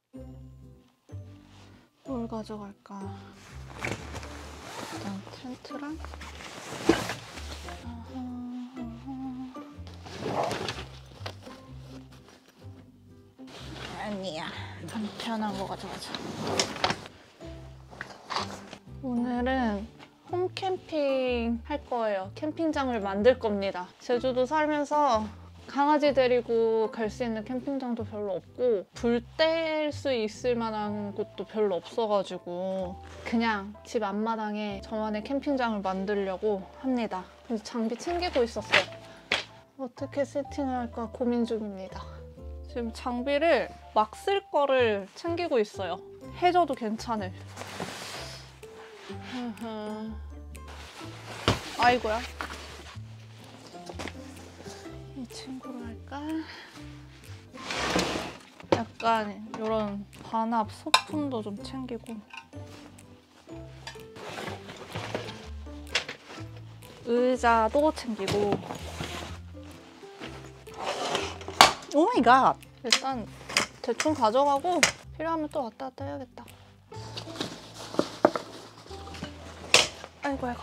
뭘 가져갈까? 일단 텐트랑 아니야, 간편한 거 가져가자. 오늘은 홈캠핑 할 거예요. 캠핑장을 만들 겁니다. 제주도 살면서 강아지 데리고 갈 수 있는 캠핑장도 별로 없고 불 뗄 수 있을 만한 곳도 별로 없어가지고 그냥 집 앞마당에 저만의 캠핑장을 만들려고 합니다. 그래서 장비 챙기고 있었어요. 어떻게 세팅을 할까 고민 중입니다. 지금 장비를 막 쓸 거를 챙기고 있어요. 해줘도 괜찮을. 아이고야. 이 친구로 할까? 약간 이런 반합 소품도 좀 챙기고 의자도 챙기고. 오 마이 갓! 일단 대충 가져가고 필요하면 또 왔다 갔다 해야겠다. 아이고 아이고.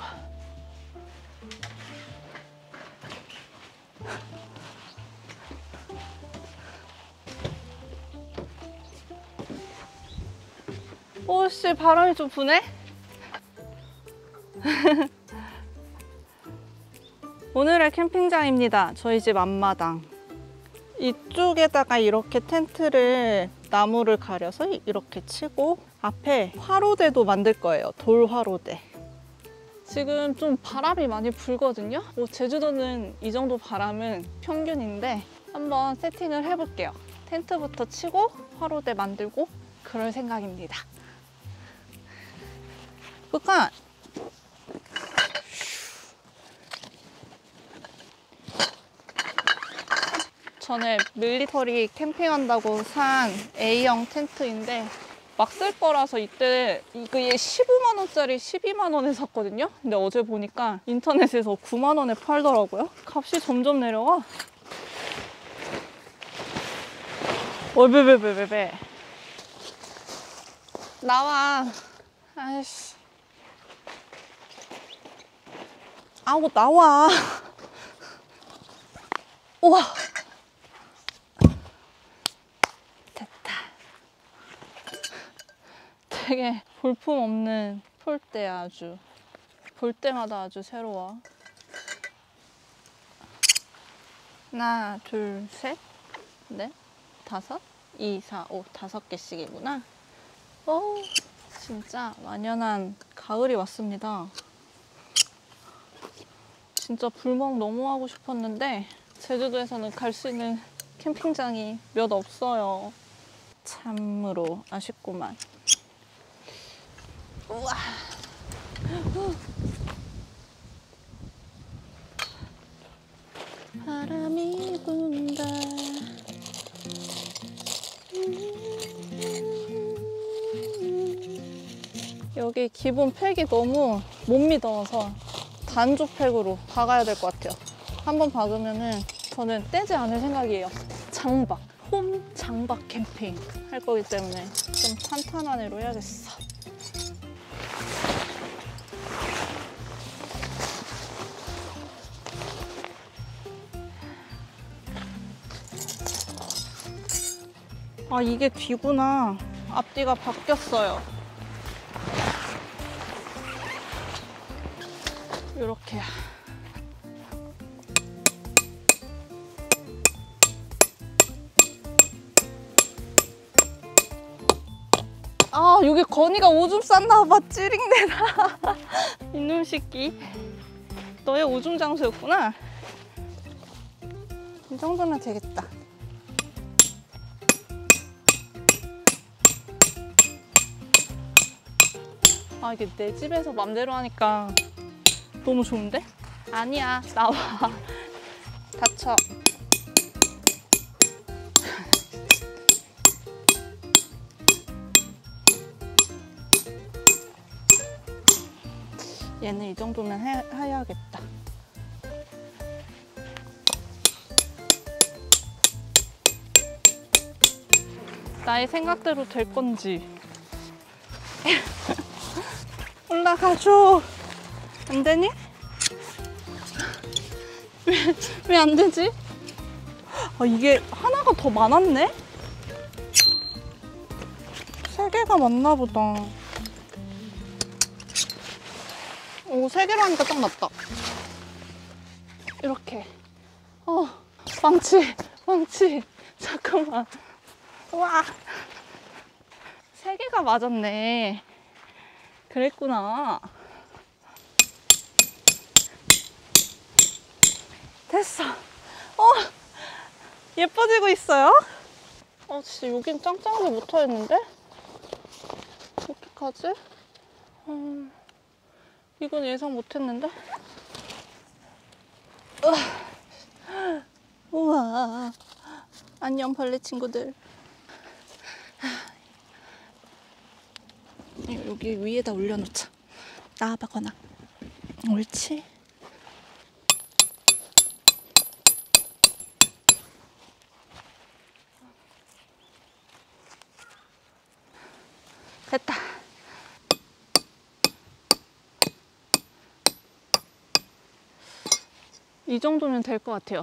오씨, 바람이 좀 부네? 오늘의 캠핑장입니다. 저희 집 앞마당. 이쪽에다가 이렇게 텐트를 나무를 가려서 이렇게 치고 앞에 화로대도 만들 거예요. 돌 화로대. 지금 좀 바람이 많이 불거든요. 제주도는 이 정도 바람은 평균인데 한번 세팅을 해볼게요. 텐트부터 치고 화로대 만들고 그럴 생각입니다. 그러니까 전에 밀리터리 캠핑한다고 산 A형 텐트인데 막 쓸 거라서 이때 이게 15만 원짜리 12만 원에 샀거든요. 근데 어제 보니까 인터넷에서 9만 원에 팔더라고요. 값이 점점 내려와. 왜 나와. 아이씨. 아우 나와. 우와. 됐다. 되게 볼품없는 폴대야. 아주 볼 때마다 아주 새로워. 하나 둘 셋 넷 다섯 2 4 5 5개씩이구나. 오, 진짜 완연한 가을이 왔습니다. 진짜 불멍 너무 하고 싶었는데 제주도에서는 갈 수 있는 캠핑장이 몇 없어요. 참으로 아쉽구만. 우와. 바람이 분다. 여기 기본 팩이 너무 못 믿어서 단조 팩으로 박아야 될 것 같아요. 한번 박으면은 저는 떼지 않을 생각이에요. 장박, 홈 장박 캠핑 할 거기 때문에 좀 탄탄한 애로 해야겠어. 아, 이게 뒤구나. 앞뒤가 바뀌었어요. 이렇게. 아, 여기 건이가 오줌 쌌나 봐. 찌링대다. 이놈 새끼. 너의 오줌 장소였구나. 이 정도면 되겠다. 아, 이게 내 집에서 맘대로 하니까 너무 좋은데? 아니야, 나와. 다쳐. 얘는 이 정도면 해야겠다. 나의 생각대로 될 건지. 올라가줘. 안 되니? 왜 안 되지? 아, 이게 하나가 더 많았네? 3개가 맞나 보다. 오, 3개로 하니까 딱 맞다. 이렇게. 망치. 잠깐만. 와. 3개가 맞았네. 그랬구나. 됐어. 예뻐지고 있어요. 진짜 여긴 짱짱하게 붙어있는데? 어떡하지? 이건 예상 못했는데? 우와. 안녕, 벌레 친구들. 여기 위에다 올려놓자. 나와봐, 건아. 옳지? 됐다. 이 정도면 될 것 같아요.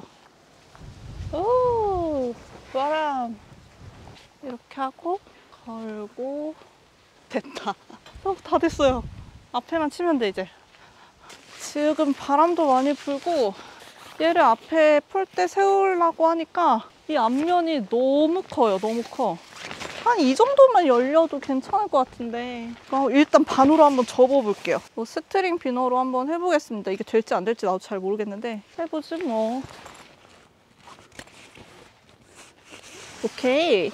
오, 바람. 이렇게 하고 걸고 됐다. 다 됐어요. 앞에만 치면 돼 이제. 지금 바람도 많이 불고 얘를 앞에 폴대 세우려고 하니까 이 앞면이 너무 커요. 너무 커. 한 이 정도만 열려도 괜찮을 것 같은데. 일단 반으로 한번 접어볼게요. 스트링 비너로 한번 해보겠습니다. 이게 될지 안 될지 나도 잘 모르겠는데 해보지 뭐. 오케이.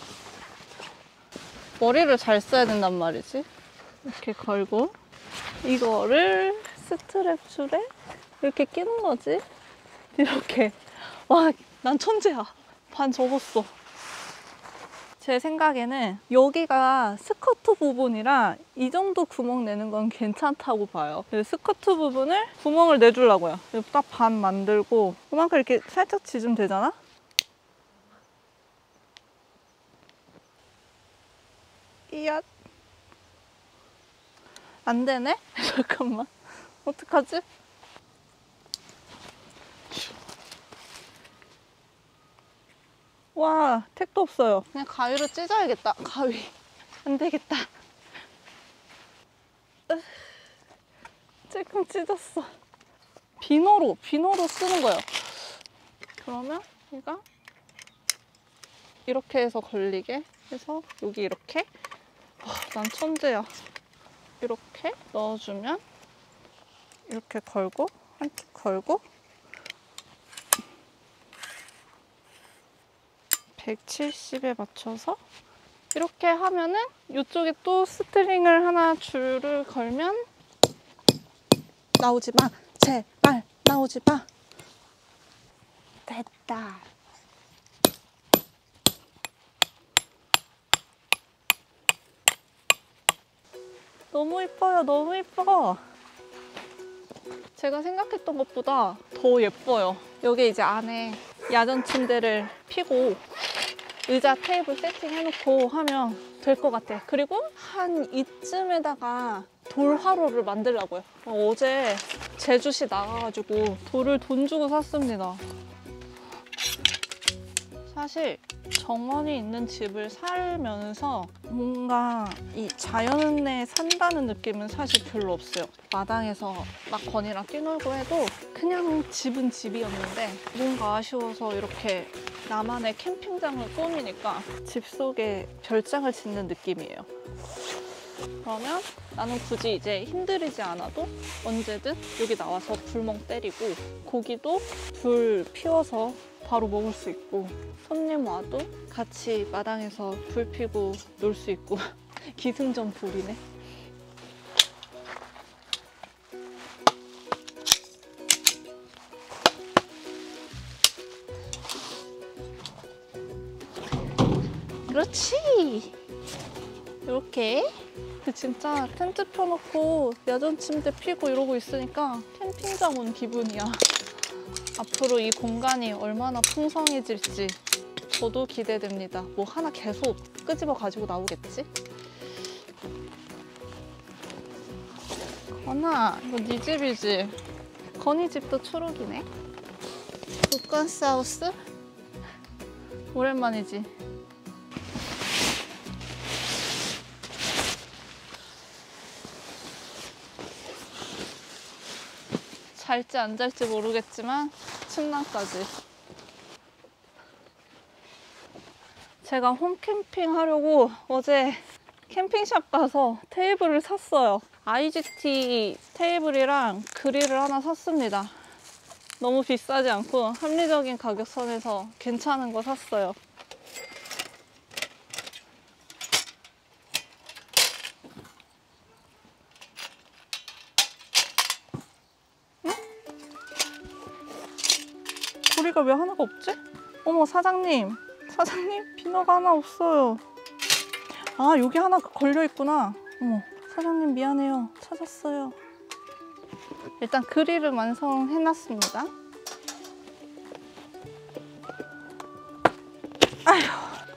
머리를 잘 써야 된단 말이지. 이렇게 걸고 이거를 스트랩 줄에 이렇게 끼는 거지. 이렇게. 와, 난 천재야. 반 접었어. 제 생각에는 여기가 스커트 부분이라 이 정도 구멍 내는 건 괜찮다고 봐요. 스커트 부분을 구멍을 내주려고요. 딱 반 만들고 그만큼 이렇게 살짝 지으면 되잖아? 이야. 안 되네? 잠깐만. 어떡하지? 와, 택도 없어요. 그냥 가위로 찢어야겠다. 가위. 안 되겠다. 조금 찢었어. 비너로 쓰는 거예요. 그러면 얘가 이렇게 해서 걸리게 해서 여기 이렇게. 난 천재야. 이렇게 넣어주면 이렇게 걸고 한쪽 걸고 170에 맞춰서 이렇게 하면은 이쪽에 또 스트링을 하나 줄을 걸면 나오지 마. 제발 나오지 마. 됐다. 너무 예뻐요. 너무 예뻐. 제가 생각했던 것보다 더 예뻐요. 여기 이제 안에 야전 침대를 피고 의자 테이블 세팅해놓고 하면 될 것 같아. 그리고 한 이쯤에다가 돌 화로를 만들려고요. 어제 제주시 나가가지고 돌을 돈 주고 샀습니다. 사실 정원이 있는 집을 살면서 뭔가 이 자연에 산다는 느낌은 사실 별로 없어요. 마당에서 막 건이랑 뛰놀고 해도 그냥 집은 집이었는데 뭔가 아쉬워서 이렇게 나만의 캠핑장을 꾸미니까 집 속에 별장을 짓는 느낌이에요. 그러면 나는 굳이 이제 힘들이지 않아도 언제든 여기 나와서 불멍 때리고 고기도 불 피워서 바로 먹을 수 있고 손님 와도 같이 마당에서 불 피고 놀 수 있고 기승전 불이네. 그렇지. 이렇게. 진짜 텐트 펴놓고 야전 침대 피고 이러고 있으니까 캠핑장 온 기분이야. 앞으로 이 공간이 얼마나 풍성해질지 저도 기대됩니다. 뭐 하나 계속 끄집어 가지고 나오겠지? 건아, 이거 네 집이지? 건이 집도 초록이네. 북한사우스? 오랜만이지? 잘지 안 잘지 모르겠지만 침낭까지. 제가 홈캠핑 하려고 어제 캠핑샵 가서 테이블을 샀어요. IGT 테이블이랑 그릴을 하나 샀습니다. 너무 비싸지 않고 합리적인 가격선에서 괜찮은 거 샀어요. 응? 고리가 왜 하나가 없지? 어머, 사장님, 비너가 하나 없어요. 아, 여기 하나 걸려있구나. 어머, 사장님 미안해요. 찾았어요. 일단 그릴을 완성해놨습니다. 아휴.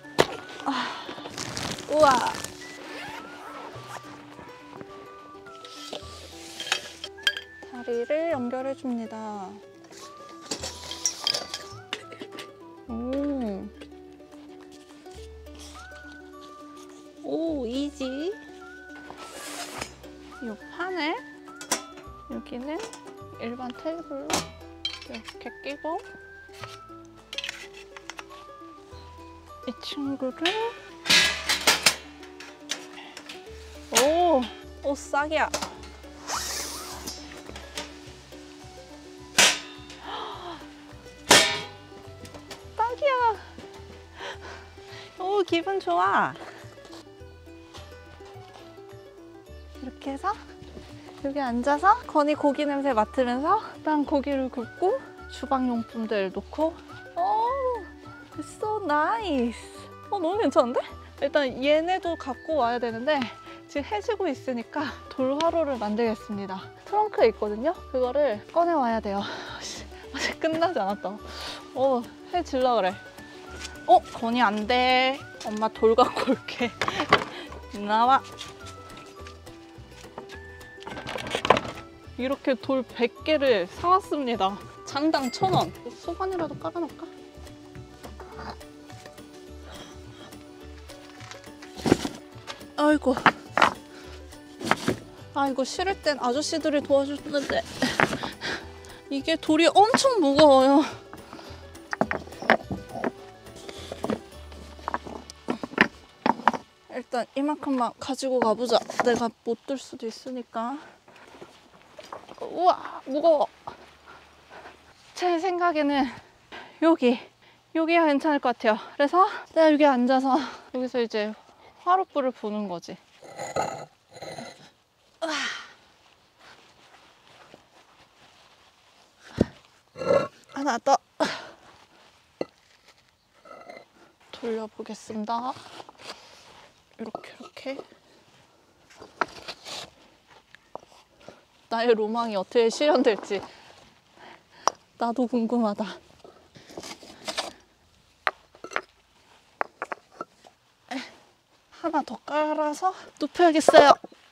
우와. 다리를 연결해줍니다. 오, 이지. 이 판에 여기는 일반 테이블로 이렇게 끼고 이 친구를 오, 싹이야. 딱이야. 오, 기분 좋아. 이렇게 해서 여기 앉아서 건이 고기 냄새 맡으면서 난 고기를 굽고 주방용품들 놓고 It's so nice. 너무 괜찮은데? 일단 얘네도 갖고 와야 되는데 지금 해지고 있으니까 돌화로를 만들겠습니다. 트렁크에 있거든요? 그거를 꺼내와야 돼요. 아직 끝나지 않았다. 해질라 그래. 건이 안 돼. 엄마 돌 갖고 올게. 나와. 이렇게 돌 100개를 사왔습니다. 장당 1,000원. 소반이라도 깔아놓을까? 아이고 실을 땐 아저씨들이 도와주는데 이게 돌이 엄청 무거워요. 일단 이만큼만 가지고 가보자. 내가 못 들 수도 있으니까. 우와, 무거워. 제 생각에는 여기가 괜찮을 것 같아요. 그래서 내가 여기 앉아서 여기서 이제 화롯불을 보는 거지. 하나 더 돌려보겠습니다. 이렇게 나의 로망이 어떻게 실현될지 나도 궁금하다. 하나 더 깔아서 눕혀야겠어요.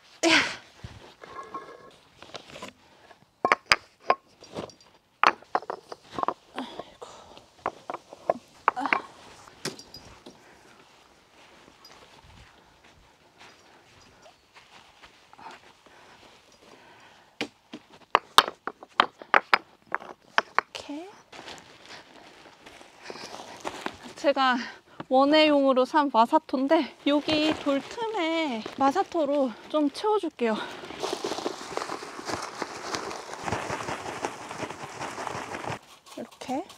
제가 원예용으로 산 마사토인데 여기 돌 틈에 마사토로 좀 채워줄게요. 이렇게.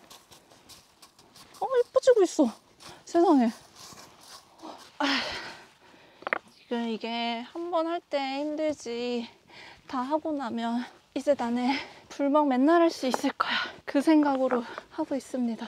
예뻐지고 있어. 세상에. 지금 이게 한 번 할 때 힘들지 다 하고 나면 이제 나는 불멍 맨날 할 수 있을 거야. 그 생각으로 하고 있습니다.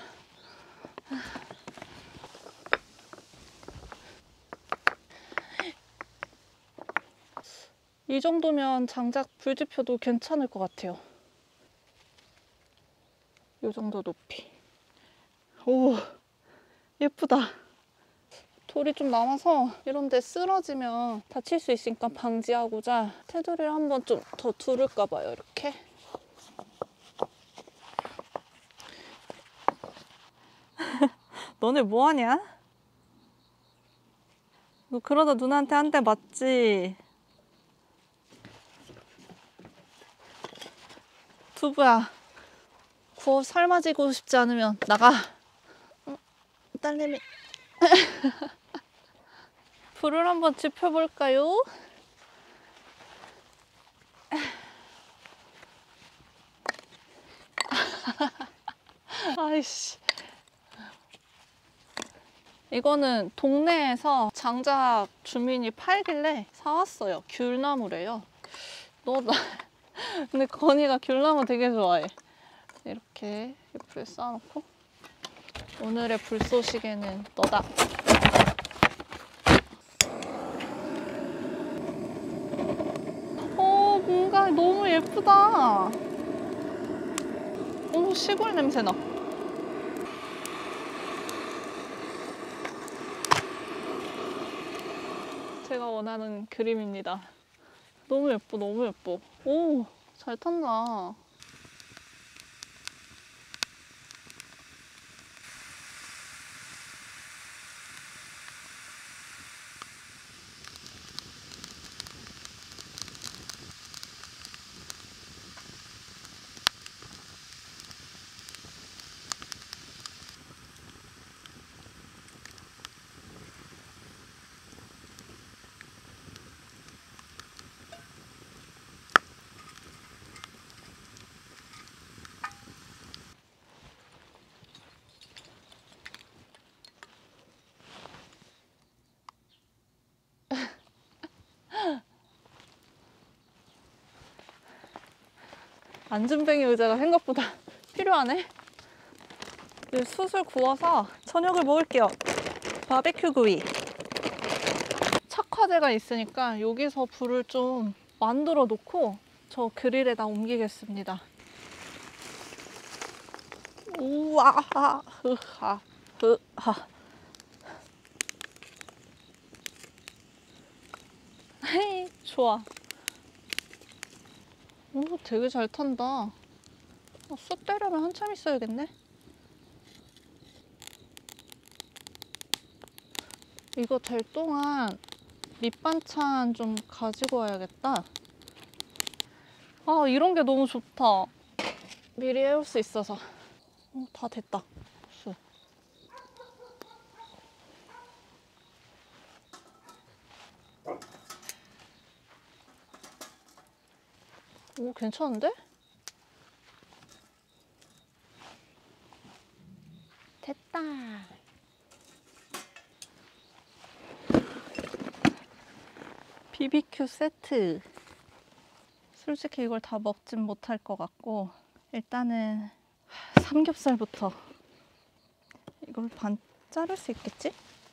이 정도면 장작 불 지펴도 괜찮을 것 같아요. 이 정도 높이. 오, 예쁘다. 돌이 좀 남아서 이런 데 쓰러지면 다칠 수 있으니까 방지하고자 테두리를 한번 좀 더 두를까 봐요. 이렇게. 너네 뭐하냐? 너 그러다 누나한테 한 대 맞지? 두부야, 구워 삶아지고 싶지 않으면 나가. 딸내미. 불을 한번 지펴볼까요? 아이씨. 이거는 동네에서 장작 주민이 팔길래 사왔어요. 귤나무래요. 근데 건이가 귤나무 되게 좋아해. 이렇게 불에 쌓아놓고 오늘의 불쏘시개는 너다. 뭔가 너무 예쁘다. 시골 냄새 나. 제가 원하는 그림입니다. 너무 예뻐, 너무 예뻐. 오, 잘 탄다. 안전뱅이 의자가 생각보다 필요하네. 이제 숯을 구워서 저녁을 먹을게요. 바베큐 구이. 착화제가 있으니까 여기서 불을 좀 만들어 놓고 저 그릴에다 옮기겠습니다. 우와, 흐하, 흐하. 헤이, 좋아. 오, 되게 잘 탄다. 숯 때려면 한참 있어야겠네. 이거 될 동안 밑반찬 좀 가지고 와야겠다. 아, 이런 게 너무 좋다. 미리 해올 수 있어서. 다 됐다. 숯. 오, 괜찮은데? 됐다. BBQ 세트. 솔직히 이걸 다 먹진 못할 것 같고 일단은 삼겹살부터. 이걸 반 자를 수 있겠지?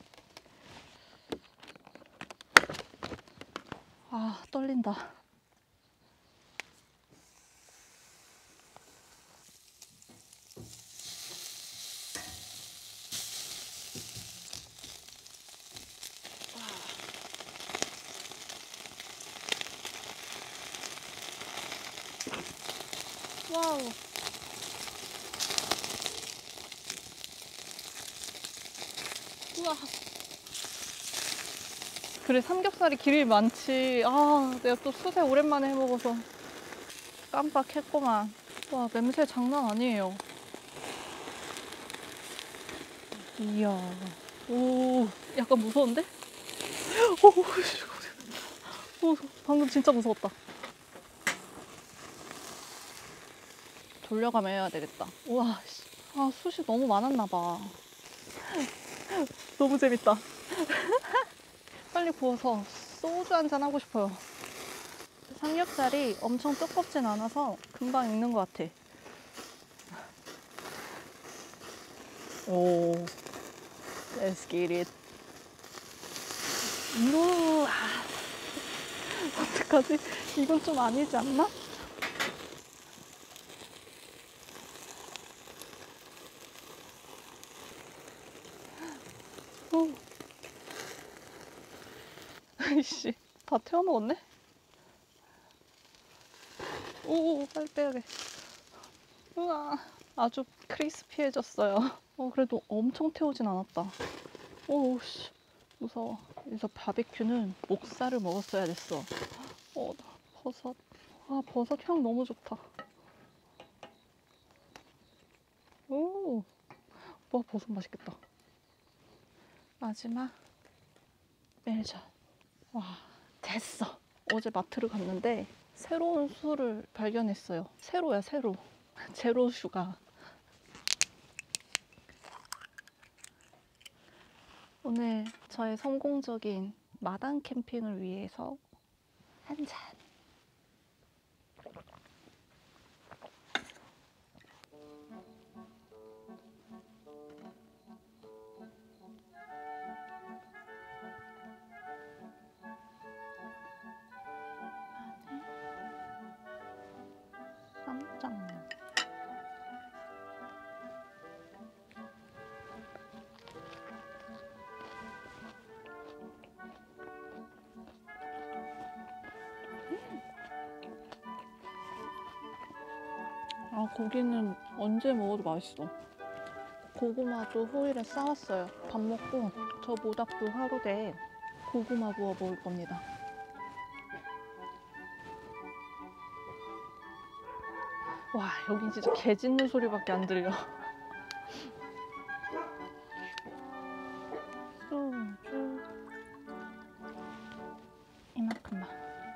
아, 떨린다. 와우. 우와. 그래, 삼겹살이 길이 많지. 아, 내가 또 숯에 오랜만에 해먹어서 깜빡했구만. 와, 냄새 장난 아니에요. 이야. 오, 약간 무서운데? 오, 방금 진짜 무서웠다. 돌려가며 해야 되겠다. 우와, 아, 숯이 너무 많았나 봐. 너무 재밌다. 빨리 구워서 소주 한잔 하고 싶어요. 삼겹살이 엄청 두껍진 않아서 금방 익는 것 같아. 오, let's get it. 우와, 어떡하지? 이건 좀 아니지 않나? 아이씨, 다 태워먹었네? 오, 빨리 빼야돼. 우와, 아주 크리스피해졌어요. 그래도 엄청 태우진 않았다. 오, 씨, 무서워. 그래서 바비큐는 목살을 먹었어야 됐어. 버섯. 버섯 향 너무 좋다. 오, 버섯 맛있겠다. 마지막 멜젓. 와, 됐어. 어제 마트를 갔는데 새로운 술을 발견했어요. 세로야, 세로. 제로 슈가. 오늘 저의 성공적인 마당 캠핑을 위해서 한 잔. 쌈장. 고기는 언제 먹어도 맛있어. 고구마도 후일에 싸왔어요. 밥 먹고 저 모닥불 화로대에 고구마 구워 먹을 겁니다. 와, 여긴 진짜 개 짖는 소리밖에 안 들려. 소주 이만큼만.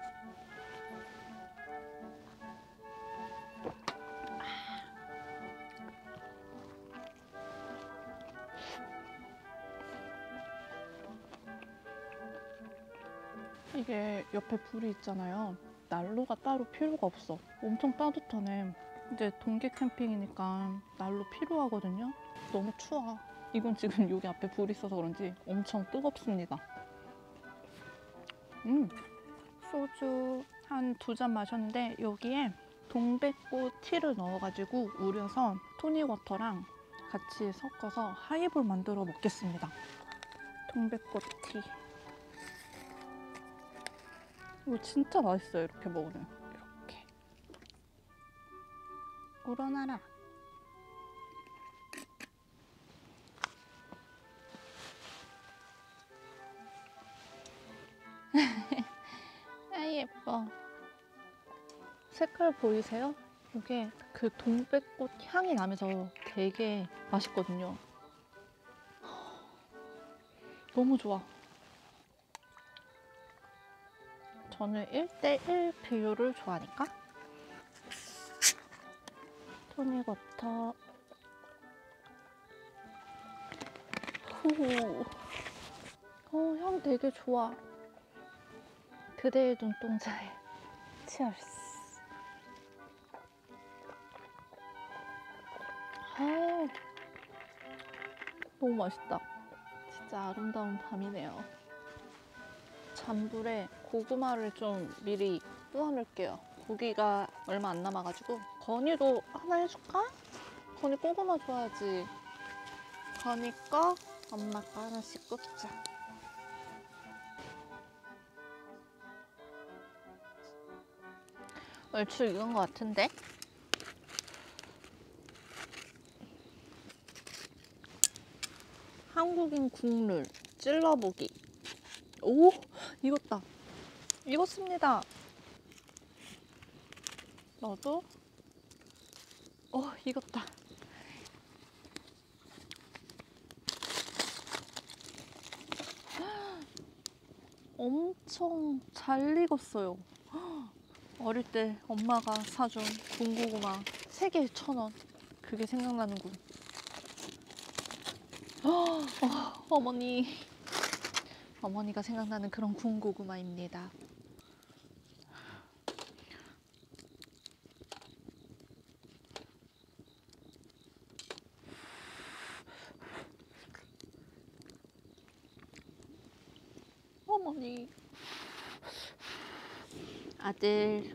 이게 옆에 불이 있잖아요. 난로가 따로 필요가 없어. 엄청 따뜻하네. 이제 동계 캠핑이니까 난로 필요하거든요. 너무 추워. 이건 지금 여기 앞에 불이 있어서 그런지 엄청 뜨겁습니다. 소주 한 2잔 마셨는데 여기에 동백꽃 티를 넣어가지고 우려서 토닉워터랑 같이 섞어서 하이볼 만들어 먹겠습니다. 동백꽃 티. 이거 진짜 맛있어요. 이렇게 먹으면. 이렇게. 우러나라. 아, 예뻐. 색깔 보이세요? 이게 그 동백꽃 향이 나면서 되게 맛있거든요. 너무 좋아. 저는 1:1 비율을 좋아하니까. 토닉워터. 향 되게 좋아. 그대의 눈동자에. 치얼스. 너무 맛있다. 진짜 아름다운 밤이네요. 잔불에 고구마를 좀 미리 구워놓을게요. 고기가 얼마 안 남아가지고. 건이도 하나 해줄까? 건이 고구마 좋아하지. 건이 거, 엄마 거 하나씩 굽자. 얼추 익은 것 같은데? 한국인 국룰 찔러보기. 오! 익었다. 익었습니다. 너도? 익었다. 엄청 잘 익었어요. 어릴 때 엄마가 사준 군고구마 3개에 1,000원. 그게 생각나는군. 어머니가 생각나는 그런 군고구마입니다. 어머니. 아들.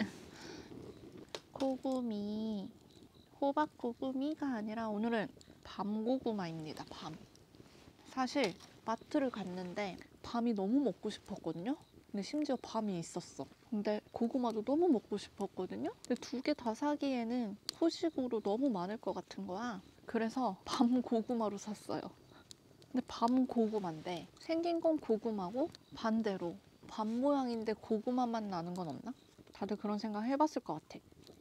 고구미. 호박 고구미가 아니라 오늘은 밤고구마입니다. 밤. 사실 마트를 갔는데 밤이 너무 먹고 싶었거든요. 근데 심지어 밤이 있었어. 근데 고구마도 너무 먹고 싶었거든요. 근데 두 개 다 사기에는 후식으로 너무 많을 것 같은 거야. 그래서 밤 고구마로 샀어요. 근데 밤 고구마인데 생긴 건 고구마고 반대로 밤 모양인데 고구마 맛 나는 건 없나? 다들 그런 생각 해봤을 것 같아.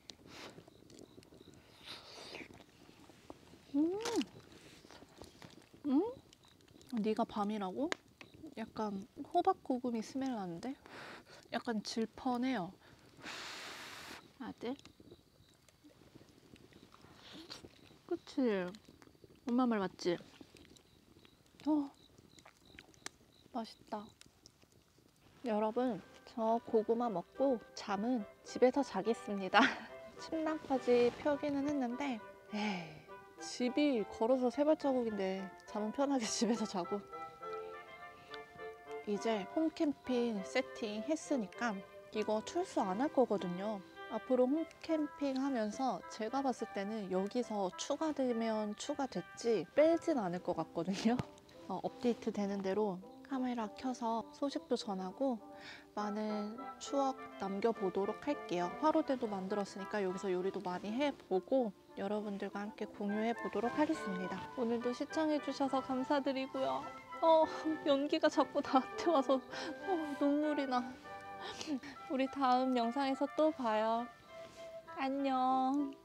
네가 밤이라고? 약간 호박 고구미 스멜 나는데? 약간 질펀해요. 아들? 그치? 엄마 말 맞지? 맛있다. 여러분, 저 고구마 먹고 잠은 집에서 자겠습니다. 침낭까지 펴기는 했는데 에이, 집이 걸어서 3발자국인데 잠은 편하게 집에서 자고. 이제 홈캠핑 세팅 했으니까 이거 출수 안 할 거거든요. 앞으로 홈캠핑 하면서 제가 봤을 때는 여기서 추가되면 추가됐지 빼진 않을 것 같거든요. 업데이트 되는 대로 카메라 켜서 소식도 전하고 많은 추억 남겨보도록 할게요. 화로대도 만들었으니까 여기서 요리도 많이 해보고 여러분들과 함께 공유해 보도록 하겠습니다. 오늘도 시청해주셔서 감사드리고요. 연기가 자꾸 나한테 와서 눈물이 나. 우리 다음 영상에서 또 봐요. 안녕.